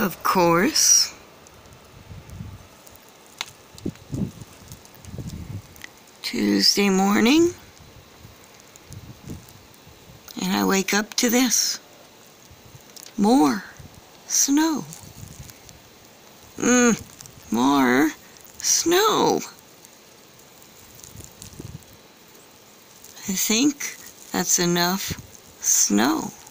Of course. Tuesday morning, and I wake up to this. More snow. More snow. I think that's enough snow.